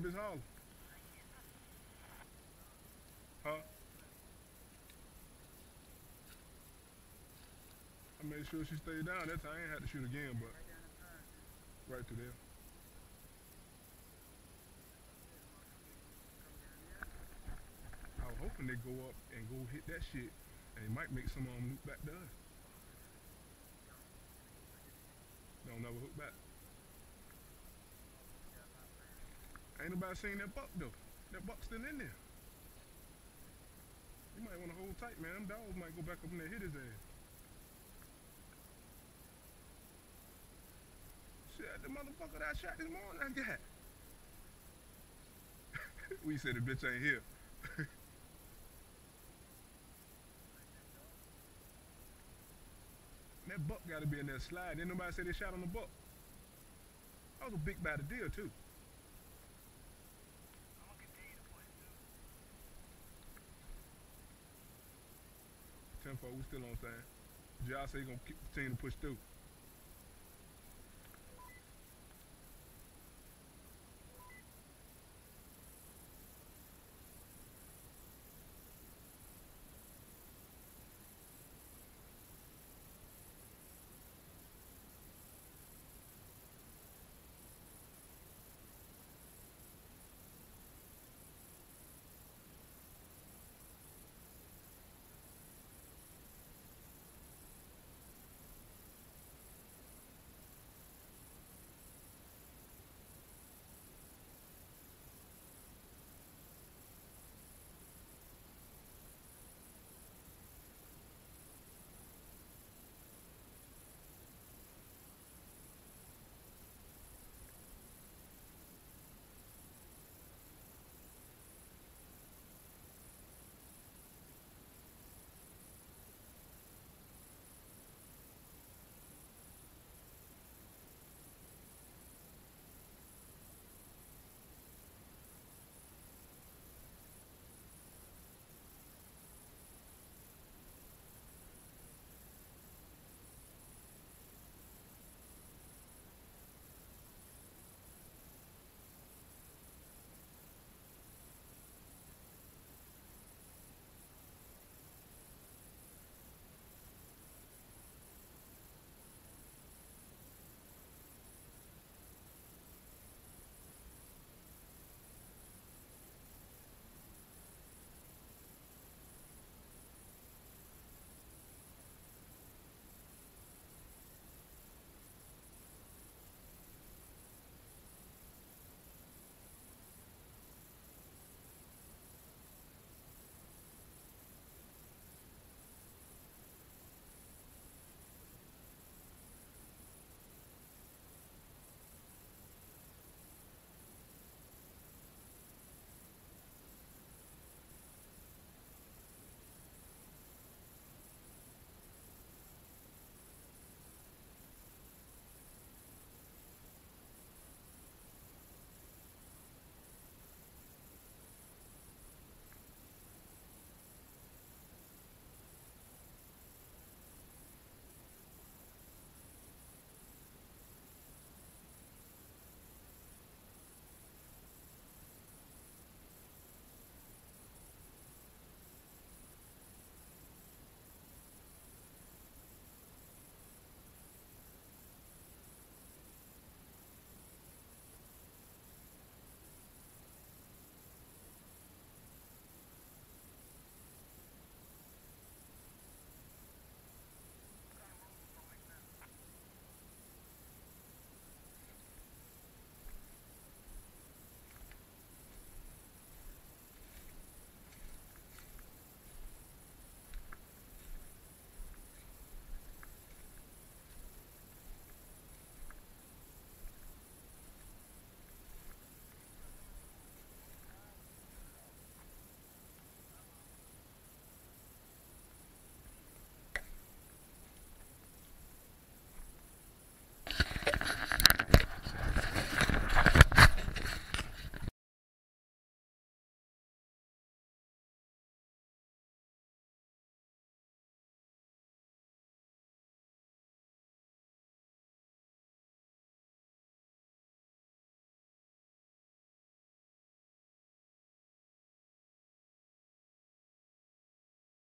bitch holler. Huh? I made sure she stayed down. That time I ain't had to shoot again, but right through there. I was hoping they go up and go hit that shit, and it might make some of them loop back to us. They don't never hook back. Ain't nobody seen that buck though. That buck's still in there. You might want to hold tight, man. Them dogs might go back up in there and hit his ass. Shit, the motherfucker that I shot this morning, I got. We said the bitch ain't here. That buck got to be in that slide. Didn't nobody say they shot on the buck? That was a big bad deal too. Tenfold, we still on thing. Josh say he gonna continue to push through.